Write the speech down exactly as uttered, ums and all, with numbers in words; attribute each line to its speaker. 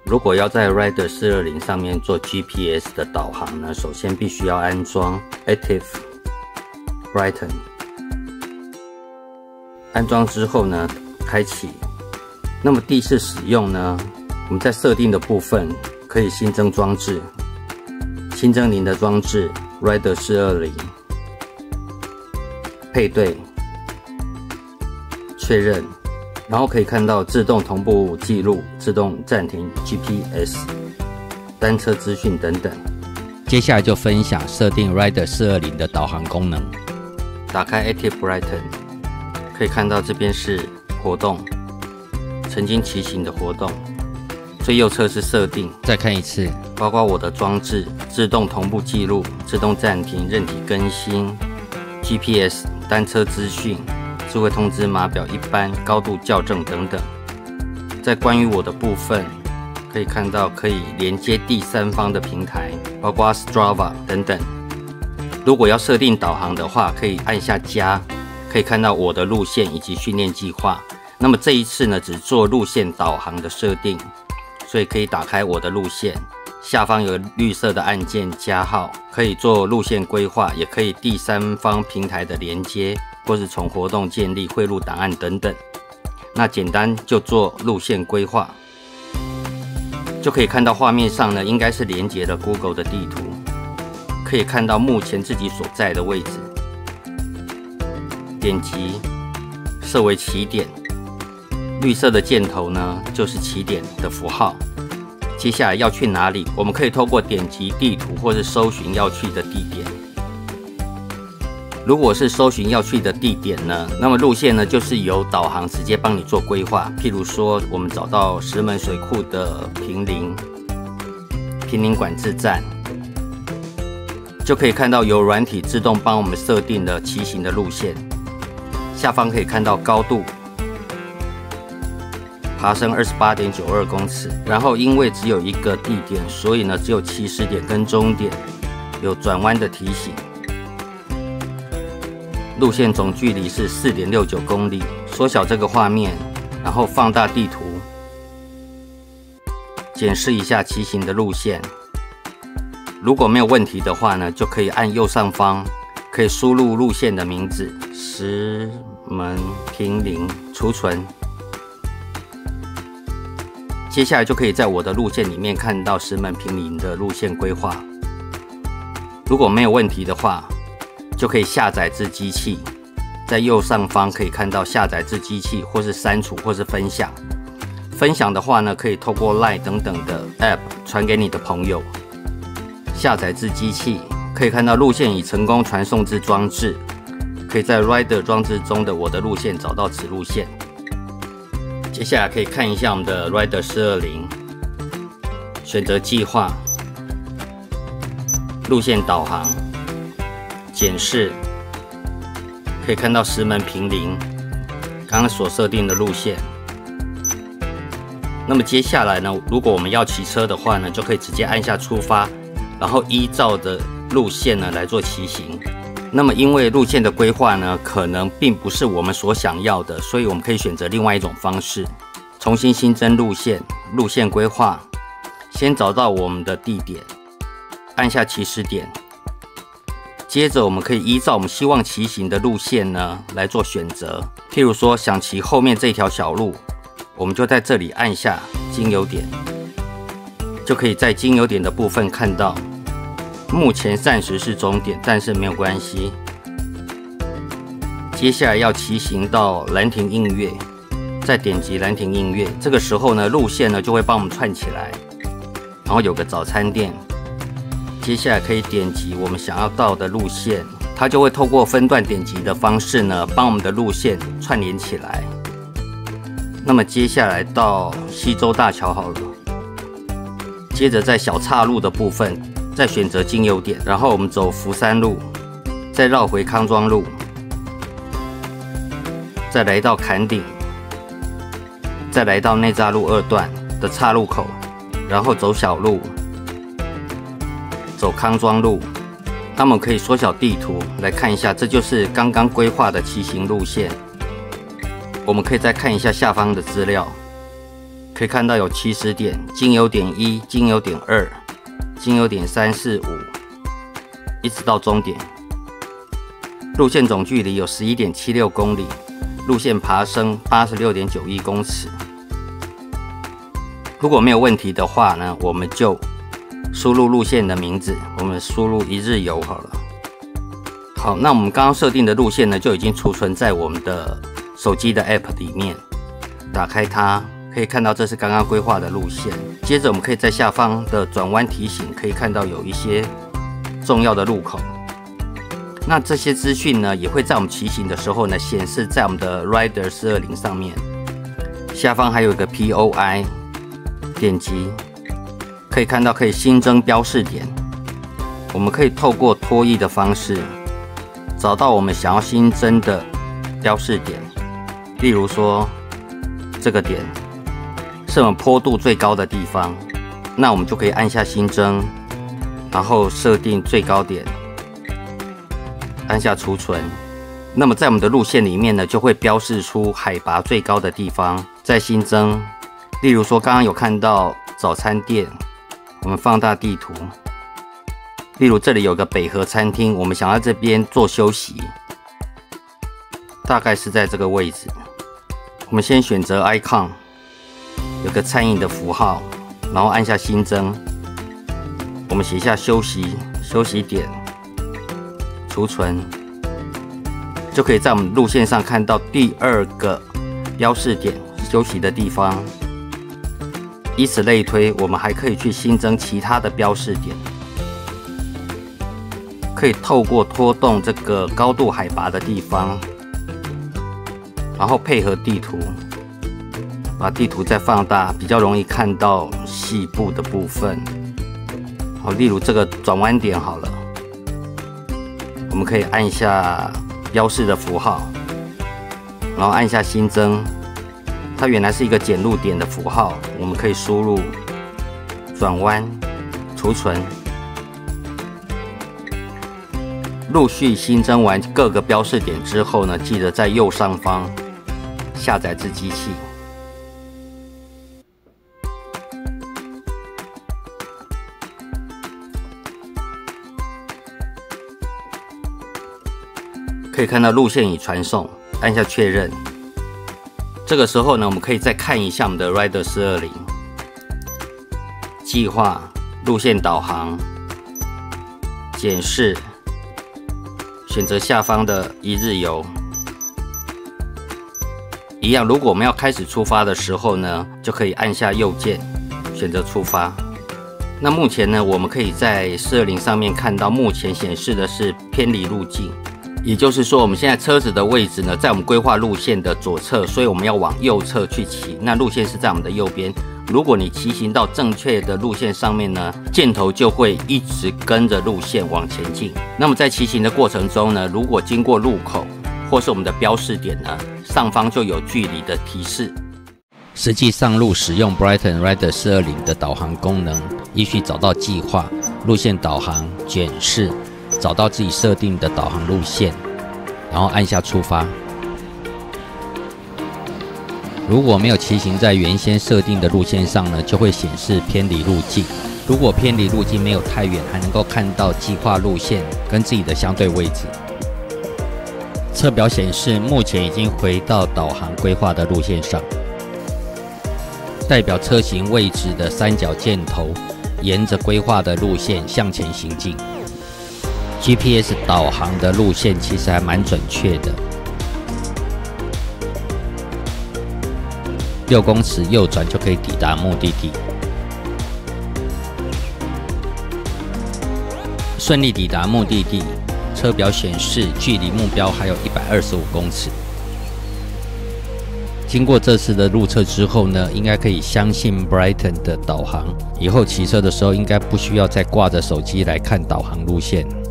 Speaker 1: 如果要在 Rider 四二零上面做 G P S 的导航呢，首先必须要安装 Active Brighten。安装之后呢，开启。那么第一次使用呢，我们在设定的部分可以新增装置，新增您的装置 Rider 四二零，配对，确认。然后可以看到自动同步记录、自动暂停 G P S、单车资讯等等。接下来就分享设定 Rider 四二零的导航功能。打开 Active Brighten， 可以看到这边是活动，曾经骑行的活动。最右侧是设定，再看一次，包括我的装置、自动同步记录、自动暂停、韧体更新、G P S、单车资讯。智慧通知码表一般、高度校正等等。在关于我的部分，可以看到可以连接第三方的平台，包括 Strava 等等。如果要设定导航的话，可以按下加，可以看到我的路线以及训练计划。那么这一次呢，只做路线导航的设定，所以可以打开我的路线，下方有绿色的按键加号，可以做路线规划，也可以第三方平台的连接。或是从活动建立、汇入档案等等，那简单就做路线规划，就可以看到画面上呢，应该是连接了 Google 的地图，可以看到目前自己所在的位置，点击设为起点，绿色的箭头呢就是起点的符号。接下来要去哪里，我们可以透过点击地图或是搜寻要去的地点。如果是搜寻要去的地点呢，那么路线呢就是由导航直接帮你做规划。譬如说，我们找到石门水库的坪林坪林管制站，就可以看到由软体自动帮我们设定了骑行的路线。下方可以看到高度，爬升 二十八点九二公尺。然后因为只有一个地点，所以呢只有起始点跟终点，有转弯的提醒。路线总距离是 四点六九公里。缩小这个画面，然后放大地图，检视一下骑行的路线。如果没有问题的话呢，就可以按右上方，可以输入路线的名字，石门坪林，储存。接下来就可以在我的路线里面看到石门坪林的路线规划。如果没有问题的话，就可以下载至机器，在右上方可以看到下载至机器，或是删除，或是分享。分享的话呢，可以透过 Line 等等的 App 传给你的朋友。下载至机器，可以看到路线已成功传送至装置，可以在 Rider 装置中的我的路线找到此路线。接下来可以看一下我们的 Rider 四二零，选择计划，路线导航。检视，可以看到石门坪林刚刚所设定的路线。那么接下来呢，如果我们要骑车的话呢，就可以直接按下出发，然后依照的路线呢来做骑行。那么因为路线的规划呢，可能并不是我们所想要的，所以我们可以选择另外一种方式，重新新增路线，路线规划，先找到我们的地点，按下起始点。接着我们可以依照我们希望骑行的路线呢来做选择，譬如说想骑后面这条小路，我们就在这里按下经由点，就可以在经由点的部分看到，目前暂时是终点，但是没有关系。接下来要骑行到兰亭映月，再点击兰亭映月，这个时候呢路线呢就会帮我们串起来，然后有个早餐店。接下来可以点击我们想要到的路线，它就会透过分段点击的方式呢，帮我们的路线串联起来。那么接下来到西洲大桥好了，接着在小岔路的部分，再选择经由点，然后我们走福山路，再绕回康庄路，再来到坎顶，再来到内匝路二段的岔路口，然后走小路。走康庄路，那么可以缩小地图来看一下，这就是刚刚规划的骑行路线。我们可以再看一下下方的资料， 可以看到有起始点、经由点一、经由点二、经由点三四五，一直到终点。路线总距离有 十一点七六公里，路线爬升 八十六点九一公尺。如果没有问题的话呢，我们就输入路线的名字，我们输入一日游好了。好，那我们刚刚设定的路线呢，就已经储存在我们的手机的 App 里面。打开它，可以看到这是刚刚规划的路线。接着我们可以在下方的转弯提醒，可以看到有一些重要的路口。那这些资讯呢，也会在我们骑行的时候呢，显示在我们的 Rider 四二零上面。下方还有一个 P O I， 点击可以看到可以新增标示点。我们可以透过拖曳的方式，找到我们想要新增的标示点。例如说，这个点是我们坡度最高的地方，那我们就可以按下新增，然后设定最高点，按下储存。那么在我们的路线里面呢，就会标示出海拔最高的地方，再新增。例如说，刚刚有看到早餐店，我们放大地图。例如这里有个北河餐厅，我们想要这边做休息，大概是在这个位置。我们先选择 icon， 有个餐饮的符号，然后按下新增。我们写下休息休息点，储存，就可以在我们路线上看到第二个标示点休息的地方。以此类推，我们还可以去新增其他的标示点，可以透过拖动这个高度海拔的地方，然后配合地图，把地图再放大，比较容易看到细部的部分。好，例如这个转弯点好了，我们可以按下标示的符号，然后按下新增。它原来是一个检录点的符号，我们可以输入转弯，储存。陆续新增完各个标示点之后呢，记得在右上方下载至机器。可以看到路线已传送，按下确认。这个时候呢，我们可以再看一下我们的 Rider 四二零计划、路线导航、检视，选择下方的一日游。一样，如果我们要开始出发的时候呢，就可以按下右键，选择出发。那目前呢，我们可以在四二零上面看到，目前显示的是偏离路径。也就是说，我们现在车子的位置呢，在我们规划路线的左侧，所以我们要往右侧去骑。那路线是在我们的右边。如果你骑行到正确的路线上面呢，箭头就会一直跟着路线往前进。那么在骑行的过程中呢，如果经过路口或是我们的标示点呢，上方就有距离的提示。实际上路使用 Brighton Rider 四二零的导航功能，依序找到计划、路线导航、检视。找到自己设定的导航路线，然后按下出发。如果没有骑行在原先设定的路线上呢，就会显示偏离路径。如果偏离路径没有太远，还能够看到计划路线跟自己的相对位置。测表显示目前已经回到导航规划的路线上，代表车型位置的三角箭头沿着规划的路线向前行进。G P S 导航的路线其实还蛮准确的，六公尺右转就可以抵达目的地。顺利抵达目的地，车表显示距离目标还有一百二十五公尺。经过这次的路测之后呢，应该可以相信 Brighton 的导航，以后骑车的时候应该不需要再挂着手机来看导航路线。